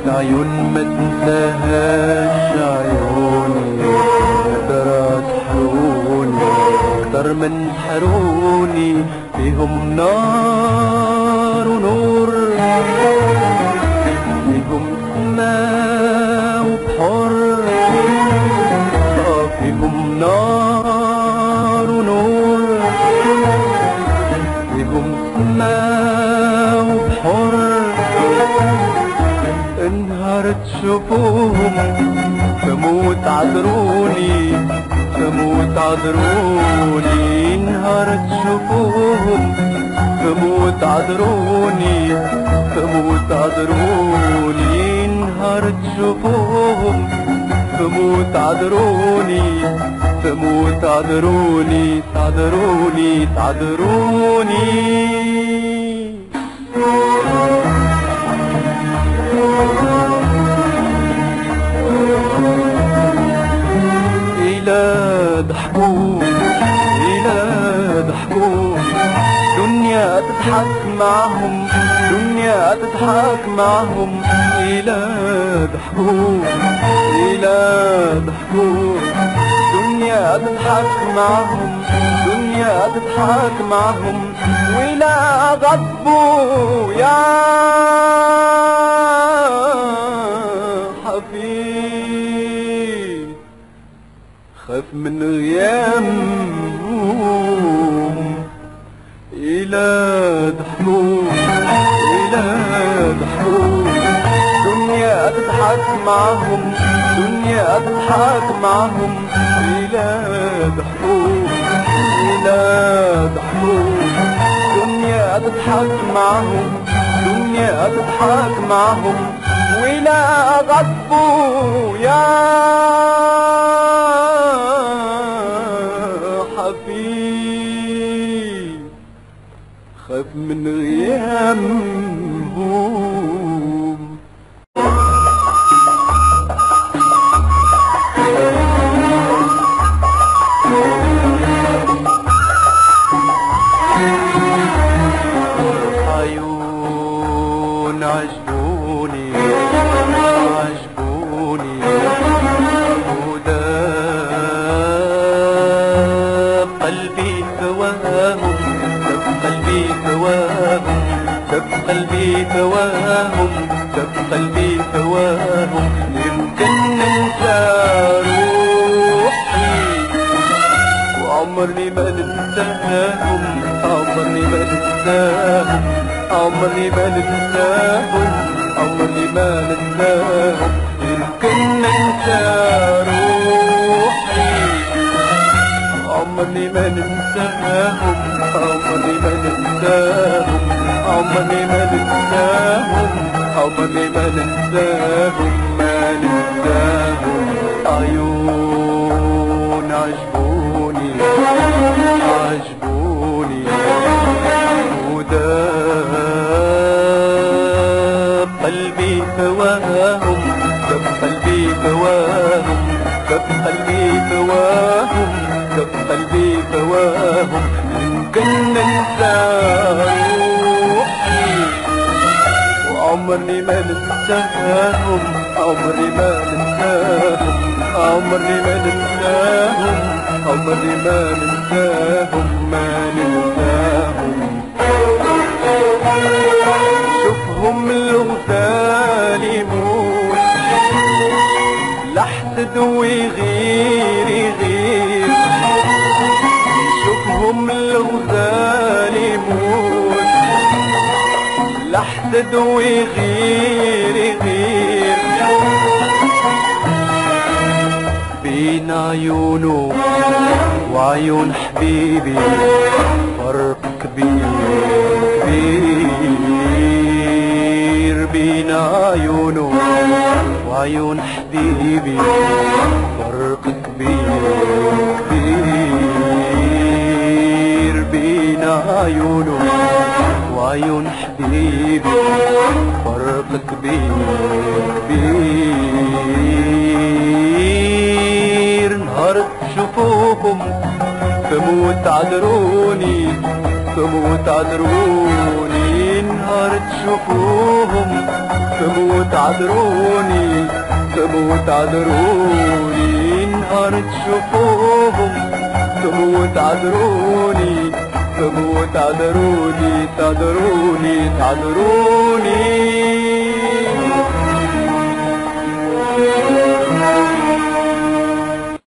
عيون ما تنساهاش عيوني، قدروا سحروني اكتر من سحروني، فيهم نار ونور، فيهم سماء وبحر، فيهم نار ونور، فيهم سماء وبحر. انهار تشوفوهم تموت عذروني، تموت عذروني، انهار تشوفوهم تموت عذروني، تموت عذروني، انهار تشوفوهم تموت عذروني، تموت عذروني، تعذروني تعذروني. إلى ضحكوا إلى ضحكوا، دنيا تضحك معهم، دنيا تضحك معهم. إلى ضحكوا إلى ضحكوا، دنيا تضحك معهم، دنيا تضحك معهم. ولا غضبوا يا حفيد، خاف من غيامهم. إلى ضحكوا إلى ضحكوا، دنيا تضحك معهم، دنيا تضحك معهم. إلى ضحكوا إلى ضحكوا، دنيا تضحك معهم، دنيا تضحك معهم. ولا غضبوا يا حفيد، خاف من غيامهم. عيون عجبوني عجبوني، وداب قلبي هواهم، دب قلبي هواهم، دب قلبي هواهم، دب قلبي هواهم. يمكن ننسى روحي وعمري ما ننساهم، عمري ما ننساهم، عمري ما ننساهم، عمري ما ننساهم. يمكن ننسى روحي عمري ما ننساهم، عمري ما ننساهم، عمري ما ننساهم، عمري ما ننساهم، ما ننساهم. عيون عجبوني عجبوني، وداب قلبي هواهم، دب قلبي هواهم، دب قلبي هواهم، دب قلبي هواهم. يمكن ننسى روحي وعمري ما ننساهم، عمري ما ننساهم، عمري ما ننساهم، عمري ما ننساهم، ما ننساهم. شوفهم الغزال يموت لحسد ويغير يغير، شوفهم الغزال يموت لحسد ويغير يغير. بين عيونه وعيون حبيبي فرق كبير كبير، بين عيونه وعيون حبيبي فرق كبير كبير، بين عيونه وعيون حبيبي فرق كبير كبير. نهار تشوفوهم تموت عذروني، تموت عذروني، نهار تشوفوهم تموت عذروني تموت عذروني نهار تشوفوهم تموت عذروني تموت عذروني تعذروني تعذروني